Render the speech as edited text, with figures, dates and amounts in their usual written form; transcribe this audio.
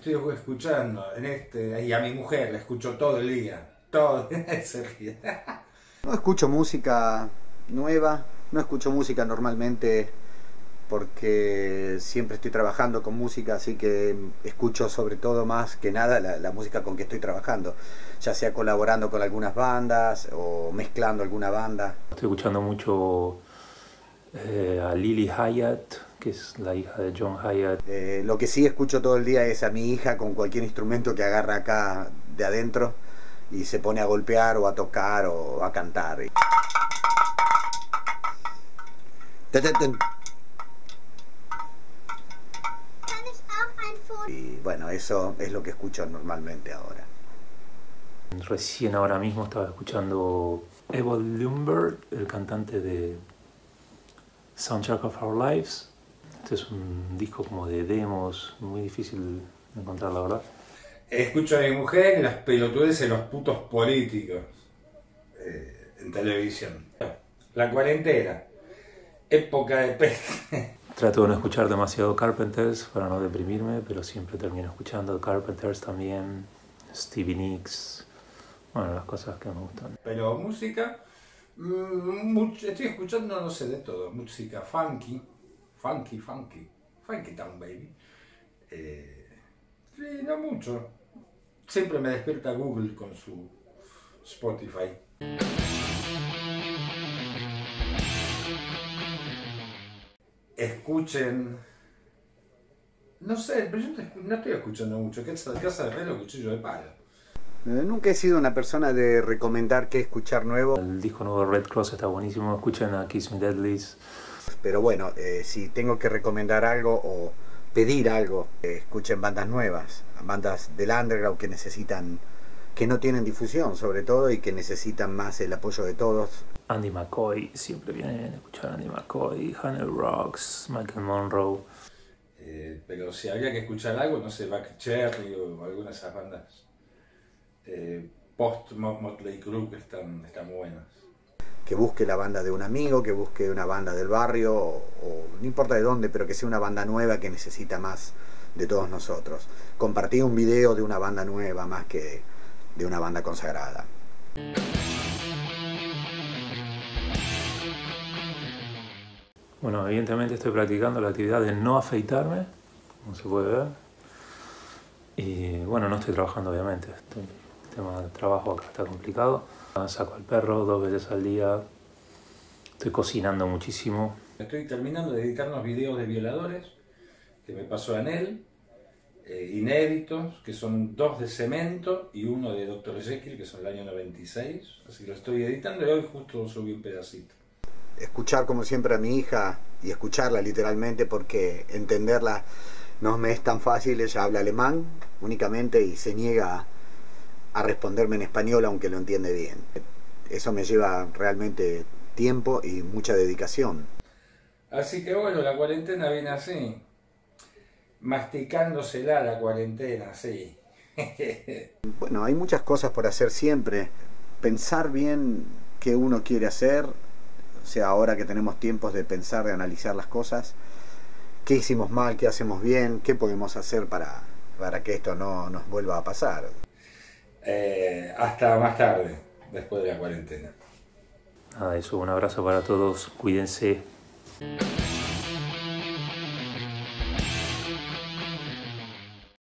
estoy escuchando y a mi mujer la escucho todo el día, todo ese día. No escucho música nueva, no escucho música normalmente porque siempre estoy trabajando con música, así que escucho sobre todo más que nada la música con que estoy trabajando, ya sea colaborando con algunas bandas o mezclando alguna banda. Estoy escuchando mucho a Lily Hiatt, que es la hija de John Hiatt. Lo que sí escucho todo el día es a mi hija con cualquier instrumento que agarra acá de adentro y se pone a golpear o a tocar o a cantar. Y bueno, eso es lo que escucho normalmente ahora. Recién ahora mismo estaba escuchando Evil Lumber, el cantante de Soundtrack of Our Lives. Este es un disco como de demos, muy difícil de encontrar, la verdad. Escucho a mi mujer y las pelotudeces de los putos políticos en televisión. La cuarentena, época de peste. Trato de no escuchar demasiado Carpenters para no deprimirme, pero siempre termino escuchando Carpenters también, Stevie Nicks, bueno, las cosas que me gustan. Pero música, estoy escuchando, no sé, de todo. Música funky Town Baby. Sí, no mucho. Siempre me despierta Google con su Spotify. Escuchen, no sé, pero yo no estoy escuchando mucho. Casa de Herrero, Cuchillo de Palo. Nunca he sido una persona de recomendar qué escuchar nuevo. El disco nuevo de Red Cross está buenísimo, escuchen a Kiss Me Deadlies. Pero bueno, si tengo que recomendar algo o pedir algo, escuchen bandas nuevas, bandas del underground que no tienen difusión sobre todo y que necesitan más el apoyo de todos. Andy McCoy, siempre vienen a escuchar a Andy McCoy, Hunter Rocks, Michael Monroe. Pero si habría que escuchar algo, no sé, Buck Cherry o alguna de esas bandas post Motley Crue que están buenas. Que busque la banda de un amigo, que busque una banda del barrio, o no importa de dónde, pero que sea una banda nueva que necesita más de todos nosotros. Compartir un video de una banda nueva más que de una banda consagrada. Bueno, evidentemente estoy practicando la actividad de no afeitarme, como se puede ver. Y bueno, no estoy trabajando obviamente, el tema del trabajo acá está complicado. Saco al perro 2 veces al día, estoy cocinando muchísimo. Estoy terminando de editar unos videos de violadores que me pasó Anel, inéditos, que son 2 de Cemento y 1 de Dr. Jekyll, que son del año 96. Así que lo estoy editando y hoy justo subí un pedacito. Escuchar como siempre a mi hija y escucharla literalmente porque entenderla no me es tan fácil. Ella habla alemán únicamente y se niega a responderme en español aunque lo entiende bien. Eso me lleva realmente tiempo y mucha dedicación. Así que bueno, la cuarentena viene así, masticándosela la cuarentena, sí. Bueno, hay muchas cosas por hacer siempre. Pensar bien qué uno quiere hacer, o sea, ahora que tenemos tiempos de pensar, de analizar las cosas, qué hicimos mal, qué hacemos bien, qué podemos hacer para que esto no nos vuelva a pasar. Hasta más tarde, después de la cuarentena. Nada, eso, un abrazo para todos, cuídense.